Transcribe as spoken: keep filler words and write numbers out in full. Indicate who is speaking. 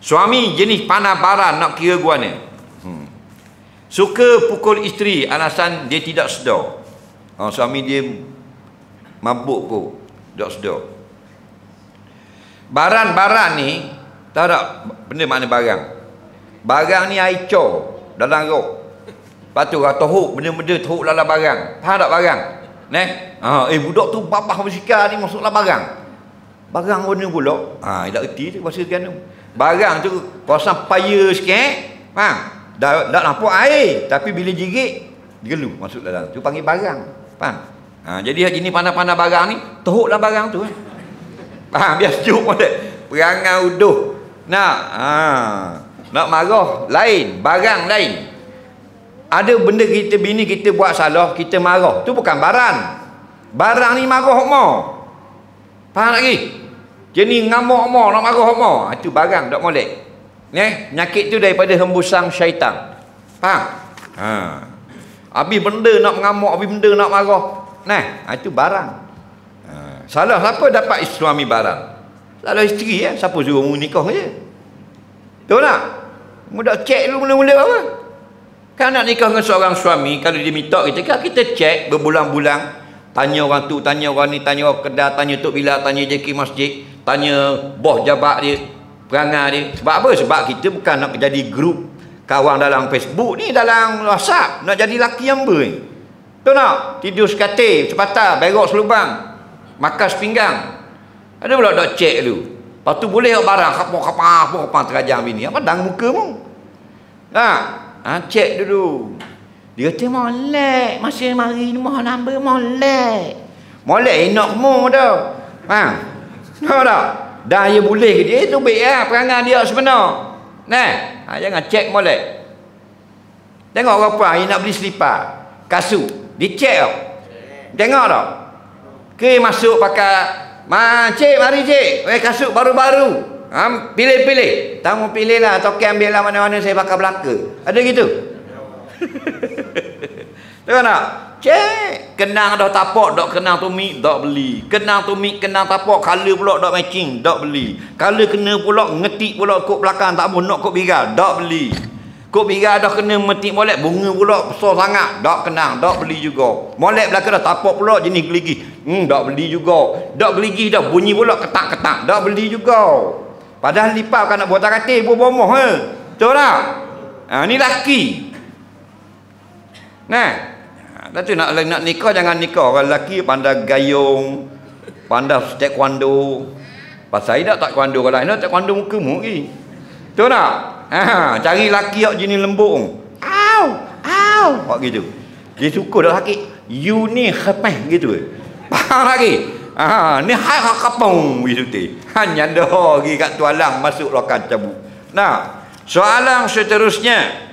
Speaker 1: Suami jenis panah baran nak kira gua ni. Hmm. Suka pukul isteri alasan dia tidak sedar. Oh, suami dia mabuk kok, tak sedar. Baran-baran ni, tahu tak benda makna barang? Barang ni air cor dalam rok. Lepas tu kata huk, benda-benda teruk dalam barang. Faham tak barang? Neh? Ha, eh budak tu babah musikal ni masuklah barang. Barang warna pula. Ha, tak reti tu bahasa kan tu. Barang tu kawasan paya sikit, faham? Dah dak nampak air, tapi bila jirit gelu masuk dalam. Tu panggil barang. Faham? Ha, jadi jenis panah-panah barang ni teruklah barang tu. Eh. Faham? Biar sejuk molek. Perangai uduh. Nak ha, nak marah lain, barang lain. Ada benda kita bini kita buat salah, kita marah. Tu bukan barang. Barang ni marah hok mau. Faham lagi? Jenis ngamuk mau nak marah hok mau. Itu barang tak molek. Neh, penyakit tu daripada hembusan syaitan. Faham? Ha. Habis benda nak mengamuk, habis benda nak marah. Nah, itu barang. Ha. Salah siapa dapat suami barang? Salah isteri ya, siapa suruh mu nikah je? Tahu tak? Mu dak cek dulu mula-mula apa? Kan nak nikah dengan seorang suami, kalau dia minta kita, kan kita cek berbulan-bulan. Tanya orang tu, tanya orang ni, tanya orang kedai, tanya Tok Bila, tanya J K Masjid, tanya bos jabat dia, perangai dia. Sebab apa? Sebab kita bukan nak jadi grup kawan dalam Facebook ni, dalam WhatsApp, nak jadi laki yang ber. Tahu tak? Tidur sekatil, sepatah, berok selubang, makan sepinggang. Ada pula nak cek dulu. Lepas tu boleh barang, kapal-kapal, kapal terajang bini. Apa dang muka mu? Tak? Ha, cek dulu. Dia kata molek, masih mari ni mohon number molek. Molek enak mu dah. Ha. Tahu tak? Dah dia boleh ke dia tu baik lah perangai dia sebenar. Nah, ha, jangan cek molek. Tengok apa yang nak beli selipar, kasut, dicek tau. Tengok tau. Ke masuk pakai, "Ma, cik, mari cik. Eh, kasut baru-baru." Ha, pilih-pilih. Tamu pilih lah, token ambil lah mana-mana saya pakai belaka. Ada gitu? Tengok tak? Cek. Kenang dah tapak, dok kenang tumik, dok beli. Kenang tumik, kenang tapak, color pula dok matching, dok beli. Color kena pula, ngetik pula kok belakang, tak mau nak kok bigal, dok beli. Kok bigal dah kena metik molek, bunga pula besar sangat, dok kenang, dok beli juga. Molek belakang dah tapak pula jenis geligi. Hmm, dok beli juga. Dok geligi dah bunyi pula ketak-ketak, dok beli juga. Padahal lipat kan nak buat takatir, buat bomoh he. Betul tak? Ha, ni laki. Nah, lepas tu nak, nak nikah jangan nikah orang lelaki pandai gayung, pandai taekwondo. Pasal saya tak taekwondo kalau lain taekwondo muka mu lagi. Betul tak? Ha, cari lelaki yang jenis lembut. Au, au, buat gitu. Dia suka dah lelaki. You ni khapeh gitu. Faham lagi? Ha, ni hai hakapong gitu teh. Hanya dah pergi kat tualang masuk lokal cabut. Nah, soalan seterusnya.